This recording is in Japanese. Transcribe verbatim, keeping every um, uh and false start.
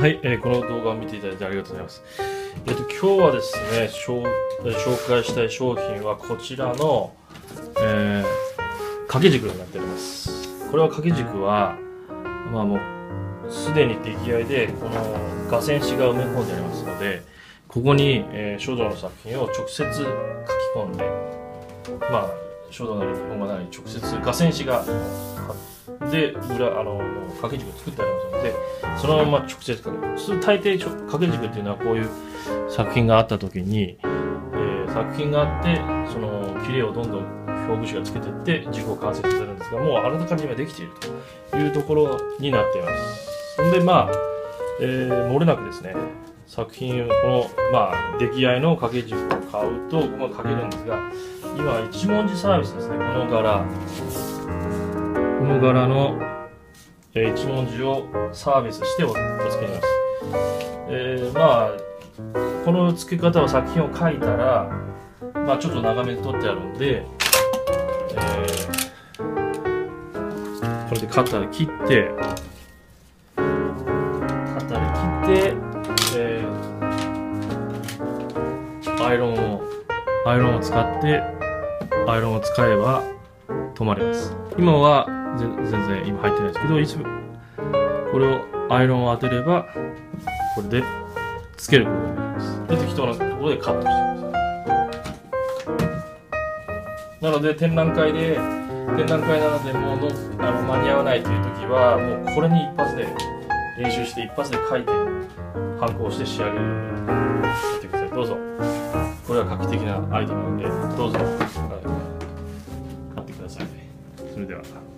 はい、えーこの動画を見ていただいてありがとうございます。えっと、今日はですね、紹紹介したい商品はこちらの、えー、掛け軸になっております。これは掛け軸は、まあもう、すでに出来合いで、この画線紙が埋め込んでありますので、ここに、えー、書道の作品を直接書き込んで、まあ、書道なり日本語なり直接画線紙がで裏あの掛け軸を作ってありますので、そのまま直接書ける。普通大抵掛け軸っていうのはこういう作品があった時に、えー、作品があってその切れをどんどん表具師がつけていって軸を完成させるんですが、もうあらかじめできているというところになっています。そんでまあ、えー、漏れなくですね、作品をこのまあ出来合いの掛け軸を買うとここが書けるんですが、今一文字サービスですね。この柄この柄の、えー、一文字をサービスしてお付けます。えー、まあこの付け方は作品を書いたら、まあ、ちょっと長めに取ってあるんで、えー、これでカッターで切ってカッターで切って、えー、アイロンをアイロンを使ってアイロンを使えば止まります。今は全然今入ってないですけど、一部これをアイロンを当てればこれでつけることができます。で、適当なところでカットしてください。なので展覧会で展覧会なのでもうのあの間に合わないという時はもうこれに一発で練習して一発で書いて反抗して仕上げるようにやってください。どうぞ。これは画期的なアイテムなのでどうぞ買ってください。それでは。